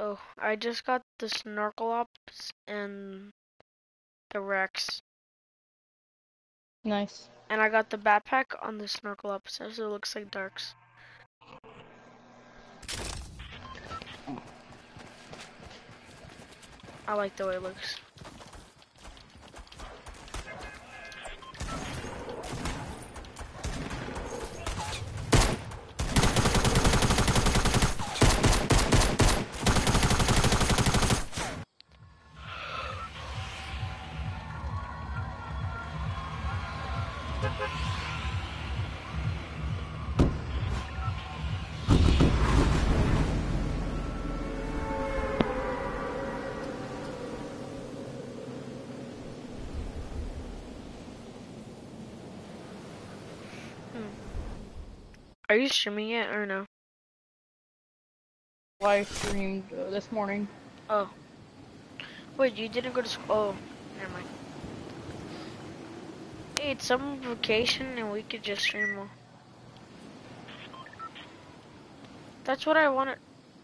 Oh, I just got the Snorkel Ops and the Rex. Nice. And I got the backpack on the Snorkel Ops, so it looks like Darks. I like the way it looks. Are you streaming it or no? Live streamed this morning. Oh. Wait, you didn't go to school? Oh, never mind. Hey, it's summer vacation and we could just stream more. That's what I wanted.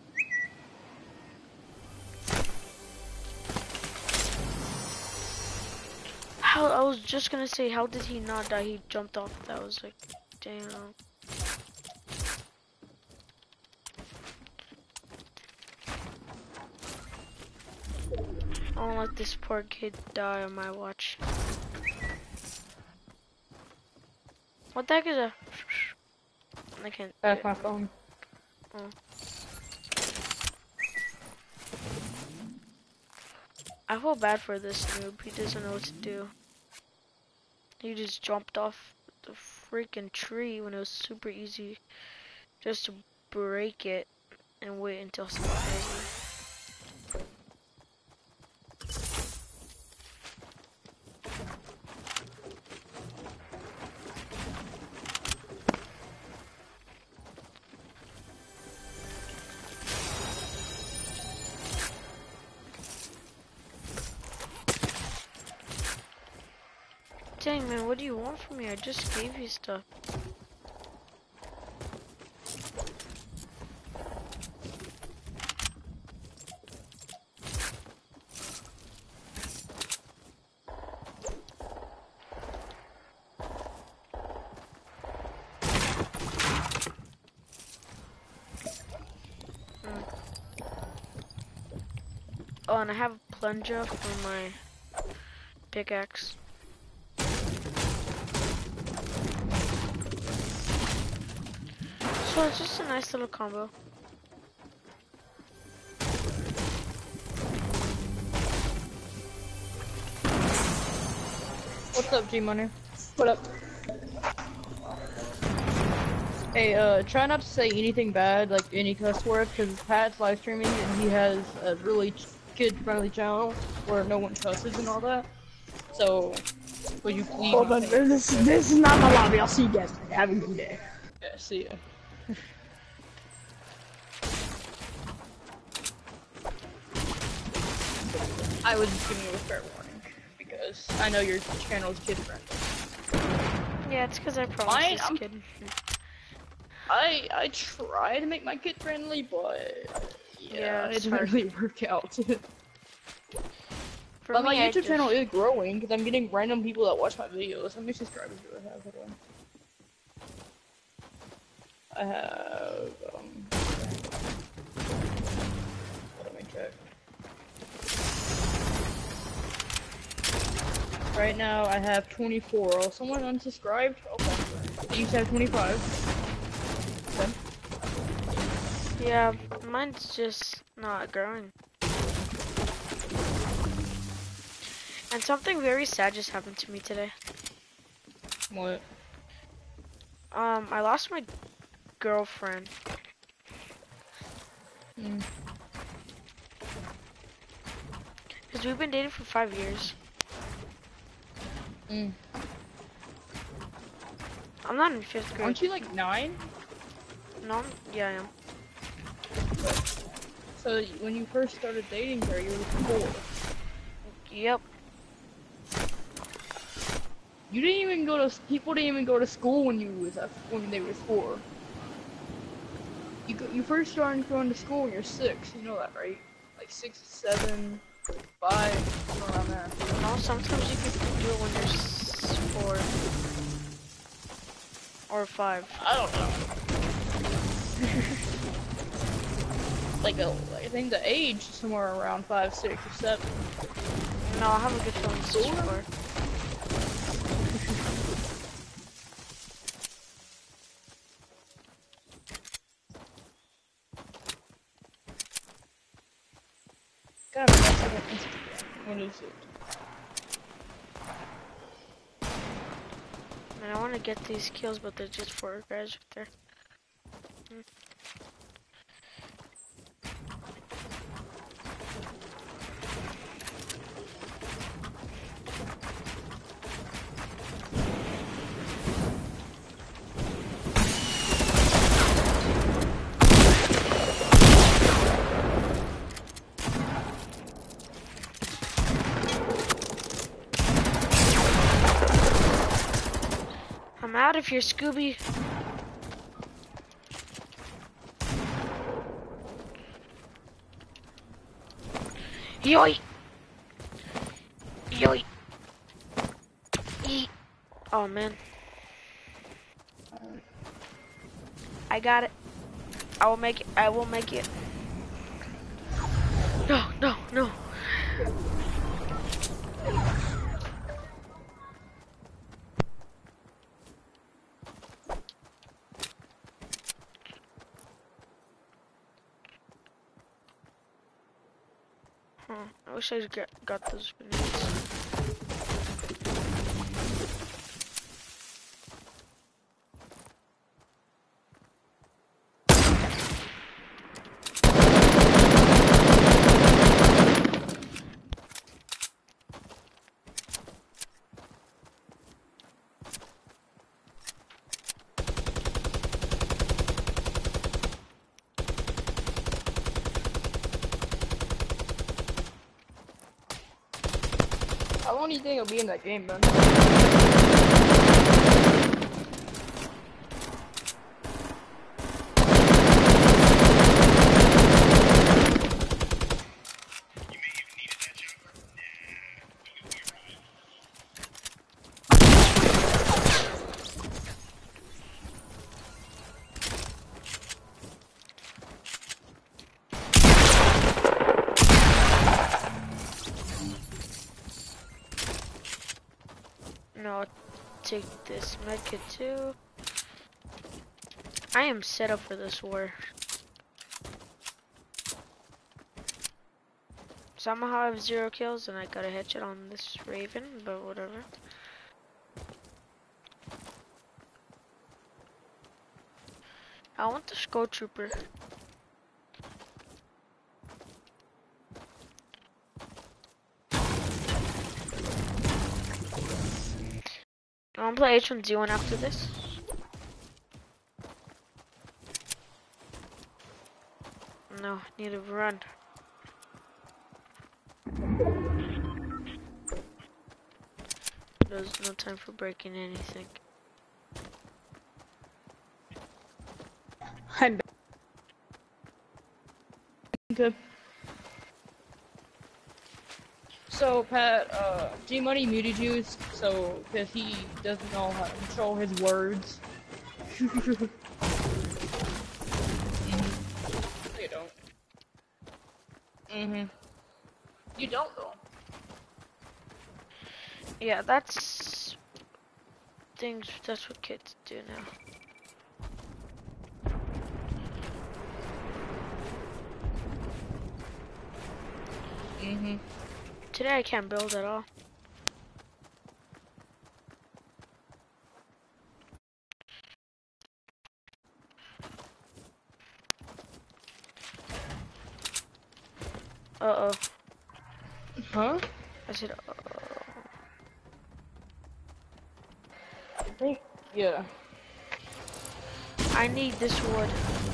How, I was just gonna say, how did he not die? He jumped off. That was like, damn. I don't let this poor kid die on my watch. What the heck is a? I can't. That's my phone. Oh. I feel bad for this noob. He doesn't know what to do. He just jumped off the freaking tree when it was super easy just to break it and wait until someone has me. Dang, man, what do you want from me? I just gave you stuff. Oh, and I have a plunger for my pickaxe. So it's just a nice little combo. What's up, G-Money? What up? Hey, try not to say anything bad, like any cuss words, because Pat's live streaming and he has a really kid-friendly channel where no one cusses and all that. So, would you please Hold not on, say this is not my lobby. I'll see you guys. Have a good day. Yeah, see ya. I was just giving you a fair warning, because I know your channel is kid-friendly. Yeah, it's because I promised this kid. I try to make my kid friendly, but yeah, it doesn't hard. really work out. For But me, my I YouTube just... channel is growing because I'm getting random people that watch my videos. How many subscribers do I have? Hold on. I have let me check. Right now I have 24. Oh, someone unsubscribed? Okay. I used to have 25. Okay. Yeah, mine's just not growing. And something very sad just happened to me today. What? I lost my girlfriend. Because we've been dating for 5 years. I'm not in 5th grade. Aren't you like 9? No, yeah, I am. So when you first started dating her, you were 4. Yep. You didn't even go to. People didn't even go to school when you was when they were 4. You first started going to school when you're 6. You know that, right? like 6, 7, 5, somewhere around there. No, sometimes you can do it when there's 4 or 5. I don't know. I think the age is somewhere around 5, 6, or 7. No, I have a good feeling it's just 4. God, that's on Instagram. What is it? And I want to get these kills, but they're just 4 guys right there. I'm out of here, Scooby. Yoy! Yoy! Eat! Oh man. I got it. I will make it. I will make it. No, no, no. I wish I got those grenades. How long do you think it'll be in that game, Ben? No, I'll take this medkit too. I am set up for this war. Somehow I have 0 kills and I got a headshot on this Raven, but whatever. I want the Skull Trooper. I want to play H1Z1 after this. No, need to run. There's no time for breaking anything. I'm Okay. So, Pat, G-Money muted you, so, because he doesn't know how to control his words. You don't. You don't, though. Yeah, that's what kids do now. Today I can't build at all. Uh-oh. Huh? I said, uh-oh. I think, yeah. I need this wood.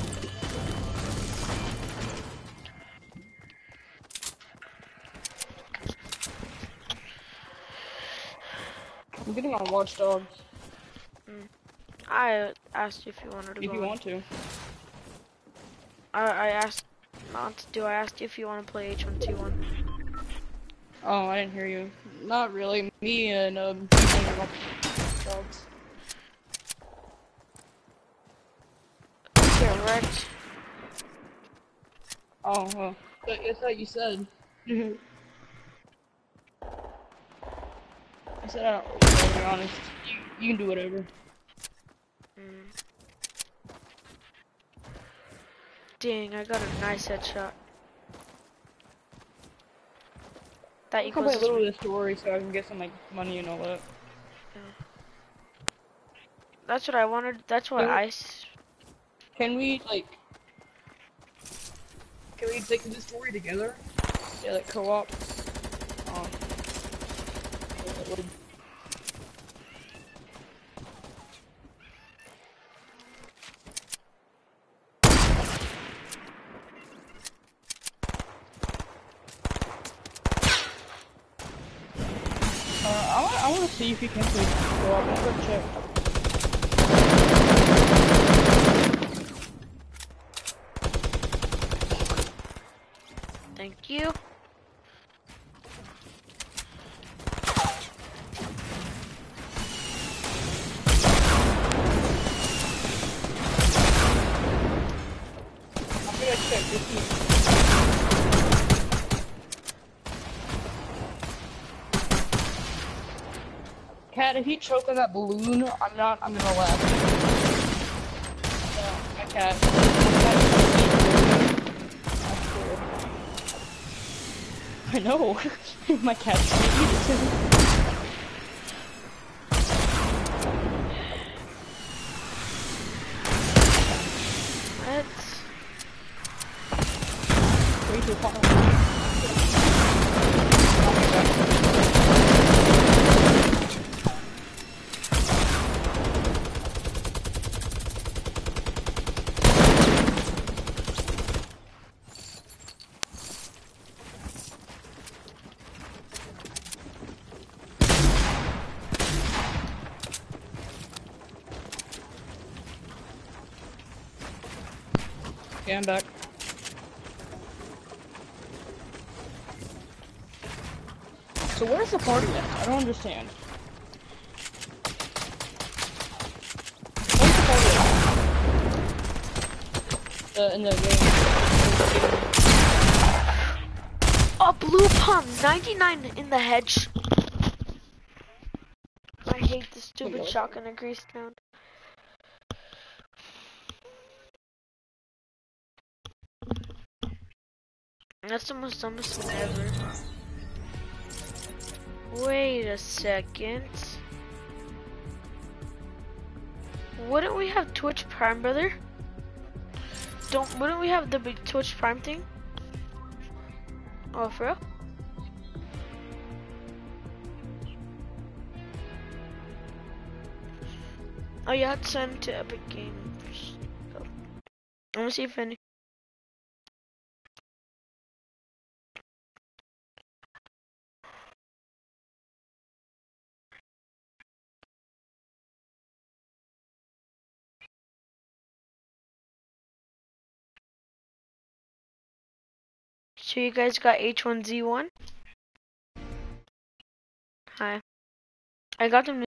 I'm getting on Watch Dogs. I asked if you wanted to If go you on. want to. I asked Not do I asked you if you want to play H1Z1? Oh, I didn't hear you. Not really. Me and TJ are dogs. Get wrecked. Oh, well. I thought you said. I said I don't really know, to be honest. You can do whatever. Dang, I got a nice headshot. That I'll play a equals little me. of the story so I can get some like money and all that. Yeah. That's what I wanted. That's what Can we like? Can we take the story together? Yeah, like co-op. Oh. Yeah, that would. I want to see if you can play co-op. Let's go check. Thank you. I'm gonna check this team. Cat, if you choke on that balloon, I'm gonna laugh. My cat. I know. My cat's gonna eat it too. Let's. Way too far. Okay, I'm back. So where's the party at? I don't understand. Where's the party at? In the game. Oh, blue pump 99 in the hedge. I hate the stupid shotgun and grease round. That's the most dumbest thing ever. Wait a second. Wouldn't we have Twitch Prime, brother? Wouldn't we have the big Twitch Prime thing? Oh, for real? Oh, you have to send to Epic Games. So, let me see if any. So you guys got H1Z1? Hi. I got them